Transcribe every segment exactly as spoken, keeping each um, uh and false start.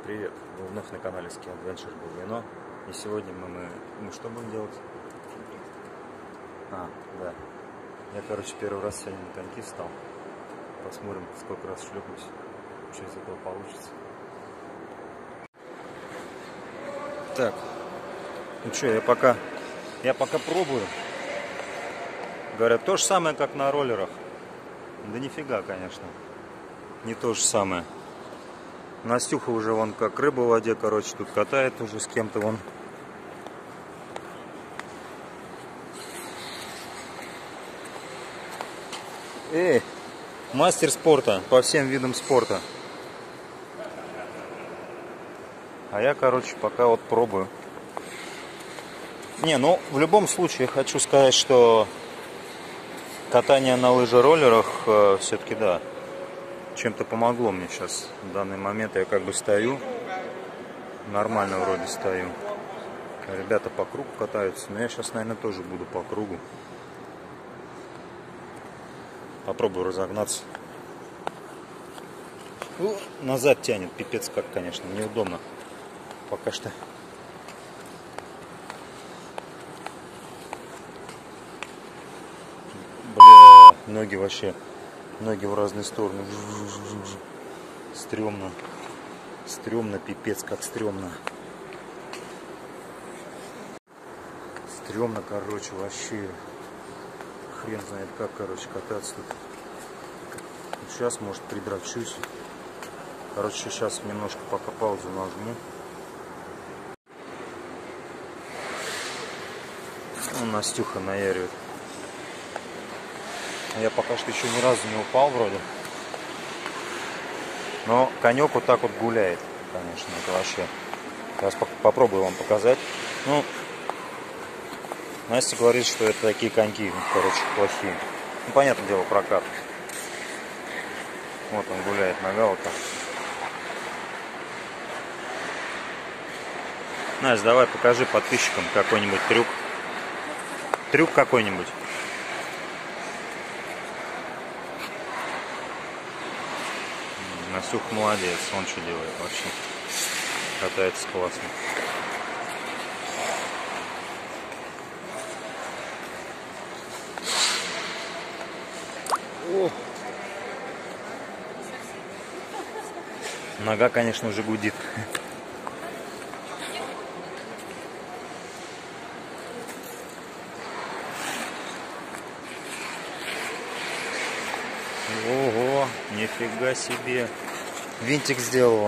Привет! Вы вновь на канале Ski Adventure Булгино. И сегодня мы, мы, мы что будем делать? А, да. Я, короче, первый раз сегодня на коньки встал. Посмотрим, сколько раз шлепнусь, что из этого получится. Так, ну что, я пока, я пока пробую. Говорят, то же самое, как на роллерах. Да нифига, конечно. Не то же самое. Настюха уже вон как рыба в воде, короче, тут катает уже с кем-то вон. Эй, мастер спорта по всем видам спорта. А я, короче, пока вот пробую. Не, ну, в любом случае хочу сказать, что катание на лыжероллерах э, все-таки, да, чем-то помогло мне сейчас. В данный момент я как бы стою. Нормально вроде стою. Ребята по кругу катаются. Но я сейчас, наверное, тоже буду по кругу. Попробую разогнаться. Ну, назад тянет. Пипец как, конечно. Неудобно. Пока что. Бля, ноги вообще. Ноги в разные стороны. Стремно. Стремно, пипец, как стремно. Стремно, короче, вообще. Хрен знает как, короче, кататься тут. Сейчас, может, придрачусь. Короче, сейчас немножко пока паузу нажму. Ну, Настюха наяривает. Я пока что еще ни разу не упал вроде. Но конек вот так вот гуляет, конечно, это вообще. Сейчас попробую вам показать. Ну, Настя говорит, что это такие коньки, короче, плохие. Ну, понятное дело, прокат. Вот он гуляет, нога вот так. Настя, давай покажи подписчикам какой-нибудь трюк. Трюк какой-нибудь. Настюх молодец, он что делает вообще. Катается классно. О! Нога, конечно, уже гудит. Ого, нифига себе. Винтик сделала.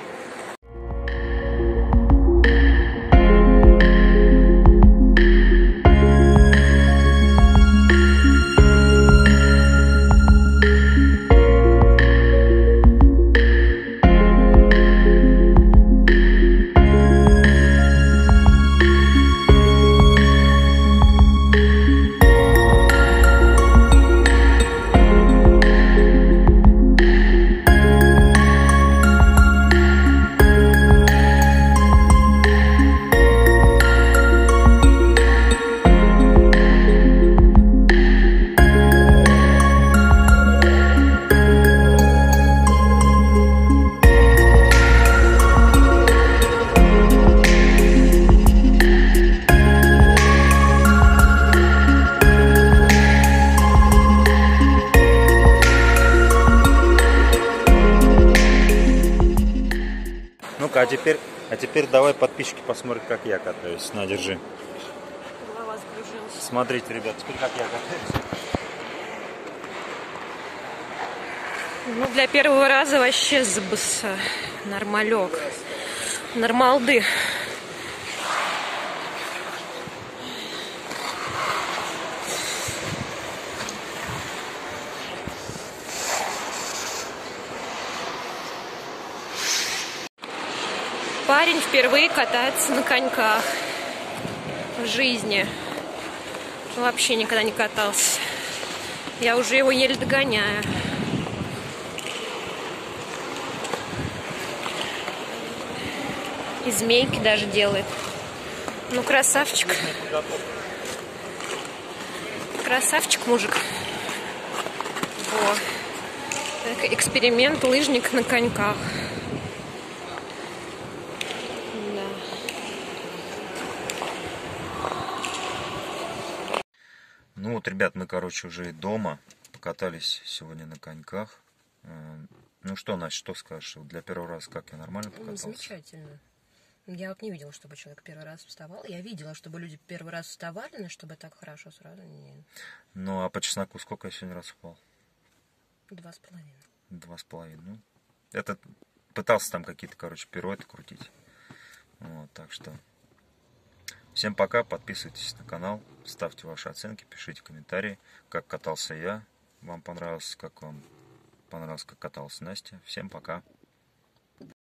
Ну-ка, а теперь, а теперь давай подписчики посмотрят, как я катаюсь. На, держи. Голова закружилась. Смотрите, ребят, теперь как я катаюсь. Ну, для первого раза вообще забыс. Нормалек. Нормалды. Парень впервые катается на коньках в жизни. Вообще никогда не катался. Я уже его еле догоняю. И змейки даже делает. Ну, красавчик. Красавчик, мужик. Во. Так, эксперимент лыжник на коньках. Ну вот, ребят, мы, короче, уже дома. Покатались сегодня на коньках. Ну что, Настя, что скажешь? Для первого раза как я нормально покатался? Замечательно. Я вот не видела, чтобы человек первый раз вставал. Я видела, чтобы люди первый раз вставали, но чтобы так хорошо сразу нет. Ну а по чесноку сколько я сегодня раз упал? Два с половиной. Два с половиной. Ну, это пытался там какие-то, короче, пируэты крутить. Вот, так что всем пока, подписывайтесь на канал, ставьте ваши оценки, пишите комментарии, как катался я, вам понравилось, как вам понравилось, как каталась Настя. Всем пока.